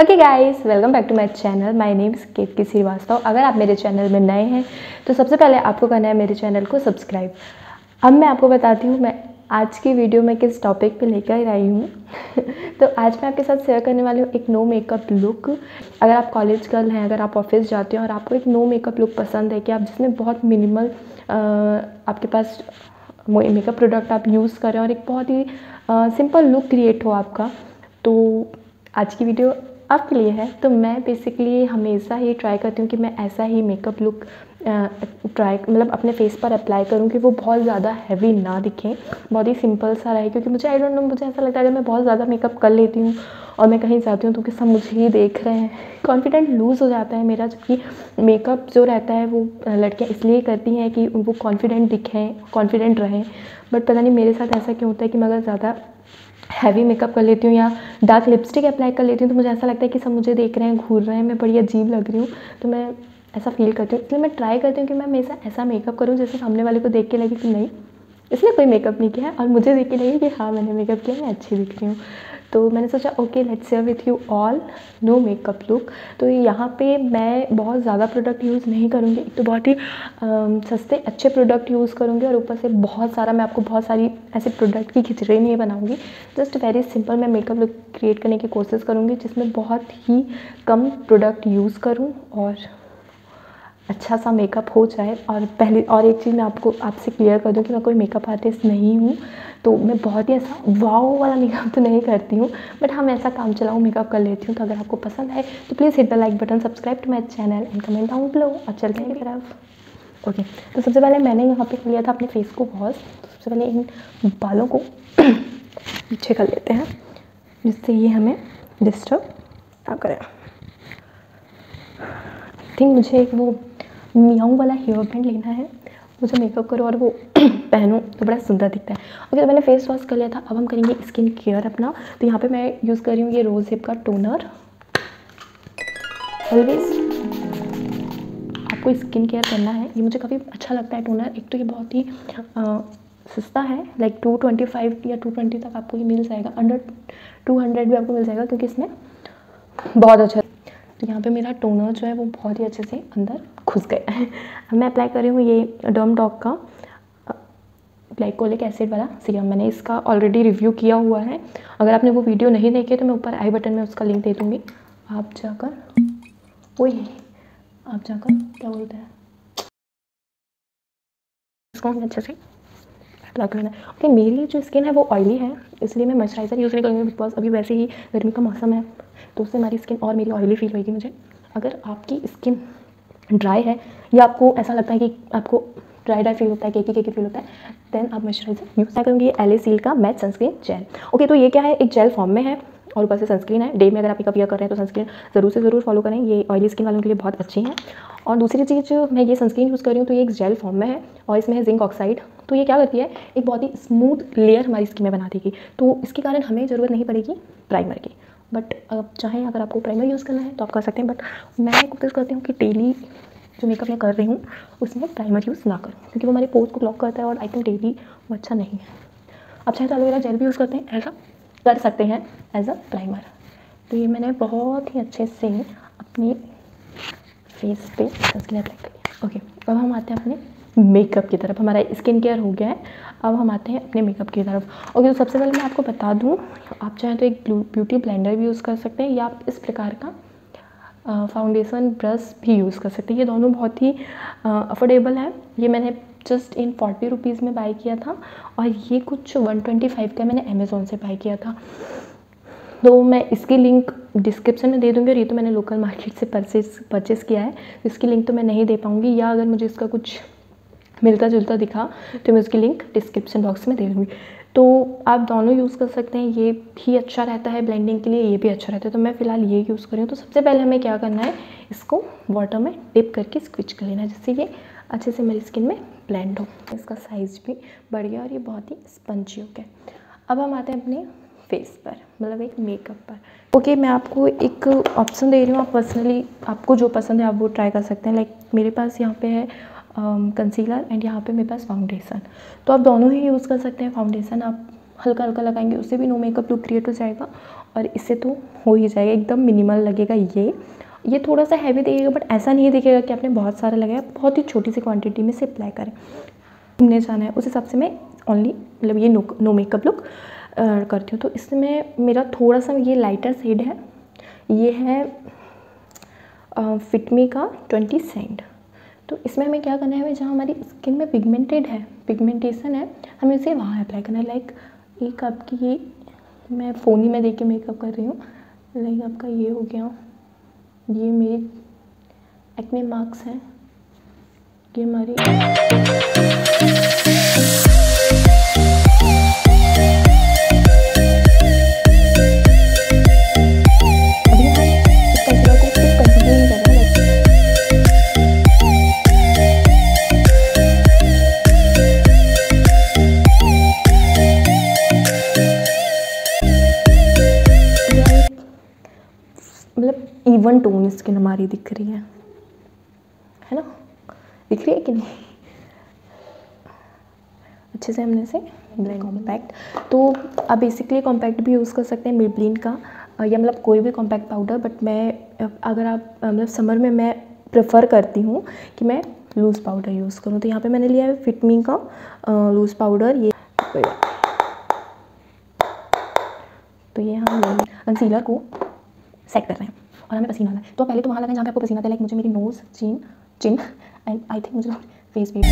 Okay guys, welcome back to my channel. My name is Ketki Srivastava. अगर आप मेरे channel में नए हैं तो सबसे पहले आपको करना है मेरे चैनल को सब्सक्राइब। अब मैं आपको बताती हूँ मैं आज की वीडियो में किस टॉपिक पे लेकर आई हूँ। तो आज मैं आपके साथ शेयर करने वाली हूँ एक नो मेकअप लुक। अगर आप कॉलेज गर्ल हैं, अगर आप ऑफिस जाते हैं और आपको एक नो मेकअप लुक पसंद है कि आप जिसमें बहुत मिनिमल आपके पास मेकअप प्रोडक्ट आप यूज़ करें और एक बहुत ही सिंपल लुक क्रिएट हो आपका, तो आज की वीडियो आपके लिए है। तो मैं बेसिकली हमेशा ही ट्राई करती हूँ कि मैं ऐसा ही मेकअप लुक मतलब अपने फेस पर अप्लाई करूँ कि वो बहुत ज़्यादा हैवी ना दिखे, बहुत ही सिंपल सा रहे। क्योंकि मुझे आई डोंट नो, मुझे ऐसा लगता है अगर मैं बहुत ज़्यादा मेकअप कर लेती हूँ और मैं कहीं जाती हूँ तो कि सब मुझे ही देख रहे हैं, कॉन्फिडेंट लूज़ हो जाता है मेरा। जबकि मेकअप जो रहता है वो लड़कियाँ इसलिए करती हैं कि वो कॉन्फिडेंट दिखें, कॉन्फिडेंट रहें। बट पता नहीं मेरे साथ ऐसा क्यों होता है कि मैं अगर ज़्यादा हैवी मेकअप कर लेती हूँ या डार्क लिपस्टिक अप्लाई कर लेती हूँ तो मुझे ऐसा लगता है कि सब मुझे देख रहे हैं, घूर रहे हैं, मैं बड़ी अजीब लग रही हूँ। तो मैं ऐसा फील करती हूँ, इसलिए मैं ट्राई करती हूँ कि मैं हमेशा ऐसा मेकअप करूँ जैसे सामने वाले को देख के लगे कि नहीं, इसने कोई मेकअप नहीं किया है, और मुझे देख के लगे कि हाँ मैंने मेकअप किया, मैं अच्छी दिख रही हूँ। तो मैंने सोचा okay let's share with you all no makeup look. तो यहाँ पे मैं बहुत ज़्यादा प्रोडक्ट यूज़ नहीं करूँगी, एक तो बहुत ही सस्ते अच्छे प्रोडक्ट यूज़ करूँगी और ऊपर से बहुत सारा मैं आपको बहुत सारी ऐसे प्रोडक्ट की खिचड़ी नहीं बनाऊँगी। जस्ट वेरी सिंपल मैं मेकअप लुक क्रिएट करने की कोशिश करूँगी जिसमें बहुत ही कम प्रोडक्ट यूज़ करूँ और अच्छा सा मेकअप हो जाए। और पहले और एक चीज़ मैं आपसे क्लियर कर दूँ कि मैं कोई मेकअप आर्टिस्ट नहीं हूँ, तो मैं बहुत ही ऐसा वाव वाला मेकअप तो नहीं करती हूँ, बट हाँ मैं ऐसा काम चलाऊँ मेकअप कर लेती हूँ। तो अगर आपको पसंद है तो please hit the like button, subscribe to my channel and comment down below. और चलते हैं की तरफ। ओके, तो सबसे पहले मैंने यहाँ पे लिया था अपने फेस को वॉश। तो सबसे पहले इन बालों को पीछे कर लेते हैं जिससे ये हमें डिस्टर्ब ना करें। आई थिंक मुझे एक वो मियाऊ वाला हेयर बैंड लेना है, मुझे मेकअप करो और वो पहनूं तो बड़ा सुंदर दिखता है। ओके, तो मैंने फेस वॉश कर लिया था, अब हम करेंगे स्किन केयर अपना। तो यहाँ पे मैं यूज़ कर रही हूँ ये रोज़ हिप का टोनर। ऑलवेज आपको स्किन केयर करना है, ये मुझे काफ़ी अच्छा लगता है टोनर। एक तो ये बहुत ही सस्ता है, लाइक 225 या 220 तक आपको ये मिल जाएगा, अंडर 200 भी आपको मिल जाएगा क्योंकि इसमें बहुत अच्छा। तो यहाँ पे मेरा टोनर जो है वो बहुत ही अच्छे से अंदर घुस गया है। अब मैं अप्लाई कर रही हूँ ये डर्म डॉग का ग्लाइकोलिक एसिड वाला सीरम। मैंने इसका ऑलरेडी रिव्यू किया हुआ है, अगर आपने वो वीडियो नहीं देखी तो मैं ऊपर आई बटन में उसका लिंक दे दूँगी, आप जाकर क्या बोलते हैं इसको हम अच्छे से अप्लाई करना है। ओके, मेरी जो स्किन है वो ऑयली है, इसलिए मैं मॉइस्चराइज़र यूज़ नहीं करूँगी बिकॉज अभी वैसे ही गर्मी का मौसम है, तो उससे हमारी स्किन और मेरी ऑयली फील होगी मुझे। अगर आपकी स्किन ड्राई है या आपको ऐसा लगता है कि आपको ड्राई फील होता है, केकी फील होता है, देन आप मॉइस्चराइज़र यूज़ करूँगी एले सील का मैट सनस्क्रीन जेल। ओके, तो ये क्या है, एक जेल फॉर्म में है और ऊपर से सनस्क्रीन है। डे में अगर आप मेकअप कर रहे हैं तो सनस्क्रीन ज़रूर से ज़रूर फॉलो करें, ये ऑयली स्किन वालों के लिए बहुत अच्छी है। और दूसरी चीज़ मैं ये सनस्क्रीन यूज़ कर रही हूँ तो ये एक जेल फॉर्म में है और इसमें है जिंक ऑक्साइड। तो ये क्या करती है, एक बहुत ही स्मूथ लेयर हमारी स्किन में बना देगी, तो इसके कारण हमें ज़रूरत नहीं पड़ेगी प्राइमर की। बट चाहें अगर आपको प्राइमर यूज़ करना है तो आप कर सकते हैं, बट मैं कोशिश करती हूँ कि डेली जो मेकअप मैं कर रही हूँ उसमें प्राइमर यूज़ ना करूँ क्योंकि वो हमारे पोर्स को ब्लॉक करता है और आई थिंक डेली वो अच्छा नहीं है। आप चाहे तो एलोवेरा जेल भी यूज़ करते हैं, ऐसा कर सकते हैं एज अ प्राइमर। तो ये मैंने बहुत ही अच्छे से अपनी फेस पे सनस्क्रीन अप्लाई कर लिया। ओके, अब हम आते हैं अपने मेकअप की तरफ। हमारा स्किन केयर हो गया है, अब हम आते हैं अपने मेकअप की तरफ। ओके, तो सबसे पहले मैं आपको बता दूँ, आप चाहें तो एक ब्यूटी ब्लेंडर भी यूज़ कर सकते हैं या आप इस प्रकार का फाउंडेशन ब्रश भी यूज़ कर सकते हैं। ये दोनों बहुत ही अफोर्डेबल है। ये मैंने जस्ट इन 40 रुपीज़ में बाय किया था और ये कुछ 125 का मैंने अमेज़ोन से बाय किया था। तो मैं इसकी लिंक डिस्क्रिप्शन में दे दूँगी और ये तो मैंने लोकल मार्केट से परचेस किया है, तो इसकी लिंक तो मैं नहीं दे पाऊँगी, या अगर मुझे इसका कुछ मिलता जुलता दिखा तो मैं उसकी लिंक डिस्क्रिप्शन बॉक्स में दे दूँगी। तो आप दोनों यूज़ कर सकते हैं, ये भी अच्छा रहता है ब्लेंडिंग के लिए, ये भी अच्छा रहता है। तो मैं फ़िलहाल ये यूज़ कर रही हूँ। तो सबसे पहले हमें क्या करना है, इसको वाटर में डिप करके स्क्विच कर लेना है जिससे ये अच्छे से मेरी स्किन में ब्लेंड हो। इसका साइज़ भी बढ़ गया और ये बहुत ही स्पंजी हो गया। अब हम आते हैं अपने फेस पर, मतलब एक मेकअप पर। ओके, मैं आपको एक ऑप्शन दे रही हूँ, आप पर्सनली आपको जो पसंद है आप वो ट्राई कर सकते हैं। लाइक मेरे पास यहाँ पे है कंसीलर एंड यहाँ पे मेरे पास फाउंडेशन, तो आप दोनों ही यूज़ कर सकते हैं। फाउंडेशन आप हल्का हल्का लगाएंगे उससे भी नो मेकअप लुक क्रिएट हो जाएगा, और इससे तो हो ही जाएगा, एकदम मिनिमल लगेगा। ये थोड़ा सा हैवी दिखेगा बट ऐसा नहीं दिखेगा कि आपने बहुत सारा लगाया, बहुत ही छोटी सी क्वांटिटी में से अप्लाई करें। घूमने जाना है उस हिसाब से मैं ओनली मतलब ये नो मेकअप लुक करती हूँ। तो इसमें मेरा थोड़ा सा ये लाइटर शेड है, ये है फिटमी का 20 सेंट। तो इसमें हमें क्या करना है, हमें जहाँ हमारी स्किन में पिगमेंटेशन है, हमें उसे वहाँ अप्लाई करना है। लाइक एक आपकी ये मैं फ़ोन ही में देख के मेकअप कर रही हूँ, लाइक आपका ये हो गया, ये मेरी एक्ने मार्क्स हैं, ये हमारी अभी हम इस कंसीलर को सिर्फ कंसीलर नहीं कर रहे हैं। मतलब इवन टोन स्किन हमारी दिख रही है ना, दिख रही है कि नहीं अच्छे से हमने से ब्लेंड कॉम्पैक्ट। तो आप बेसिकली कॉम्पैक्ट भी यूज़ कर सकते हैं मेबलिन का, या मतलब कोई भी कॉम्पैक्ट पाउडर, बट मैं अगर आप मतलब समर में मैं प्रेफर करती हूँ कि मैं लूज़ पाउडर यूज़ करूँ। तो यहाँ पे मैंने लिया है फिटमी का लूज़ पाउडर। ये तो ये हम कंसीलर को सेट कर रहे हैं और हमें पसीना आना है। तो पहले तो वहाँ लगाएं जहाँ पे आपको पसीना आता है, लाइक मुझे मेरी nose, chin and I think मुझे फेस पे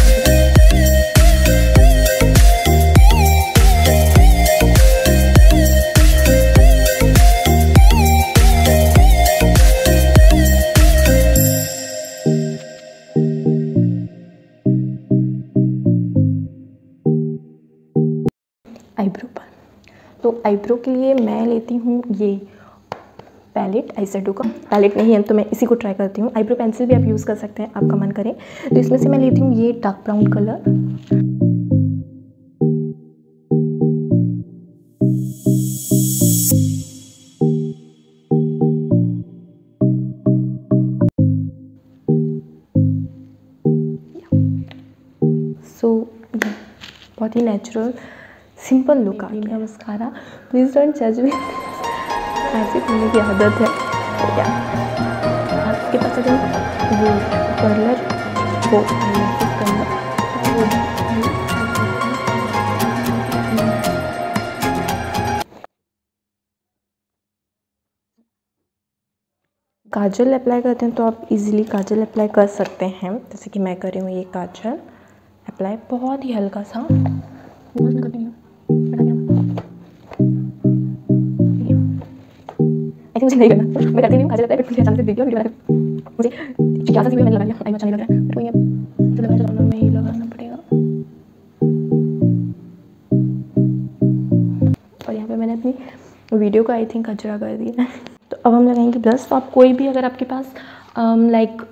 आईब्रो पर। तो आईब्रो के लिए मैं लेती हूँ ये पैलेट, आईशैडो का पैलेट नहीं है तो मैं इसी को ट्राई करती हूँ। आईब्रो पेंसिल भी आप यूज़ कर सकते हैं, आपका मन करे। तो इसमें से मैं लेती हूँ ये डार्क ब्राउन कलर, बहुत ही नेचुरल सिंपल लुक आ गया। मस्कारा, प्लीज़ डोंट जज मी, ऐसे करने की आदत है। तो क्या आपके पास अगर वो कर्लर हो काजल अप्लाई करते हैं तो आप इजीली काजल अप्लाई कर सकते हैं, जैसे कि मैं कर रही हूँ ये काजल अप्लाई बहुत ही हल्का सा। ऐसे मुझे नहीं करना, मैं करती नहीं हूँ काजल अप्लाई, बट मुझे अचानक से दिख गया वीडियो बना, मुझे जिज्ञासा सी हुई, मैंने लगा लिया। आई अच्छा नहीं लग रहा है, बट कोई नहीं, लगाया तो में ही लगाना पड़ेगा। और यहाँ पे मैंने अपनी वीडियो को आई थिंक कचरा कर दिया। तो अब हम लगाएंगे ब्लश। तो आप कोई भी अगर आपके पास लाइक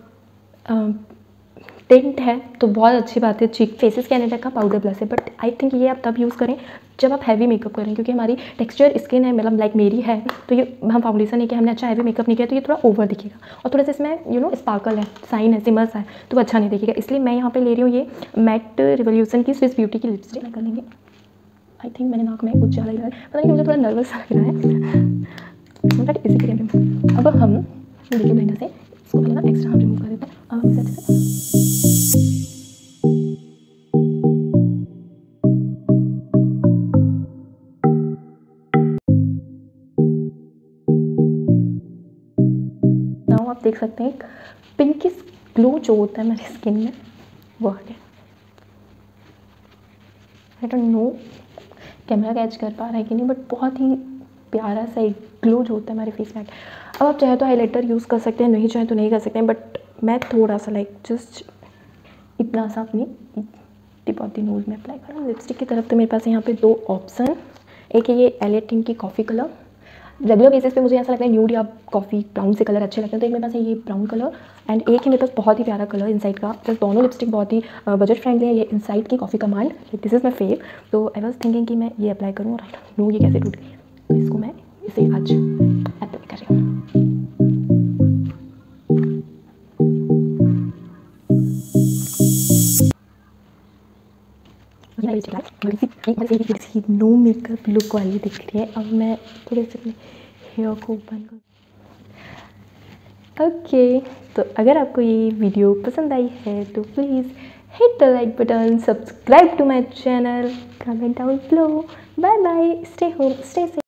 टिंट है तो बहुत अच्छी बात है। चीक फेसेस कैनेडा का पाउडर ब्लश है, बट आई थिंक ये आप तब यूज़ करें जब आप हैवी मेकअप करें, क्योंकि हमारी टेक्सचर स्किन है, मतलब लाइक मेरी है, तो ये हम फाउंडेशन है कि हमने अच्छा हैवी मेकअप नहीं किया तो ये थोड़ा ओवर दिखेगा, और थोड़ा सा इसमें स्पार्कल है, साइन है, सिमर्स है, तो वो अच्छा नहीं दिखेगा। इसलिए मैं यहाँ पे ले रही हूँ ये मैट रिवोल्यूशन की स्विस ब्यूटी की लिपस्टिक कर लेंगे। आई थिंक मैंने नाक में कुछ ज़्यादा लगा है, पता नहीं मुझे थोड़ा नर्वस लग रहा है, बट इसी के लिए अब हम ब्यूटी ब्लेंडर से इसको पहले ना एक्स्ट्रा हम रिमूव कर देते हैं। अब हम इसे आप देख सकते हैं एक पिंकिश ग्लो जो होता है हमारी स्किन में वो आ गया। I don't know camera catch कर पा रहा है कि नहीं, बट बहुत ही प्यारा सा एक ग्लो जो होता है हमारे फेस में। अब आप चाहे तो हाइलाइटर यूज़ कर सकते हैं, नहीं चाहे तो नहीं कर सकते हैं, बट मैं थोड़ा सा लाइक जस्ट इतना सा अपनी टिप ऑफ द नोज़ में अप्लाई कर रहा हूँ। लिपस्टिक की तरफ तो मेरे पास यहाँ पे दो ऑप्शन, एक है ये एलिट टिंट की कॉफ़ी कलर। रेगुलर बेसिस पे मुझे ऐसा लगता है न्यूड या कॉफ़ी ब्राउन से कलर अच्छे लगते हैं, तो एक मेरे पास है ये ब्राउन कलर, एंड एक है मेरे पास बहुत ही प्यारा कलर इनसाइड का। तो दोनों लिपस्टिक बहुत ही बजट फ्रेंडली है। ये इनसाइड की coffee command, this is my fav. तो आई वॉज थिंकिंग कि मैं ये अप्लाई करूँ, और आई डोंट नो ये कैसे टूट गई, तो इसको मैं इसे आज अप्लाई कर रही हूँ। नो मेकअप लुक वाली दिख रही है। अब मैं थोड़े से अपने हेयर को ओपन कर। ओके, तो अगर आपको ये वीडियो पसंद आई है तो please hit the like button, subscribe to my channel, comment down below. Bye bye, stay home, stay safe.